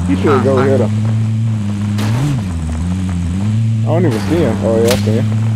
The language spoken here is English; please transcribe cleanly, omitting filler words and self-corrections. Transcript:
You should go hit him. I don't even see him. Oh, yeah, I see him.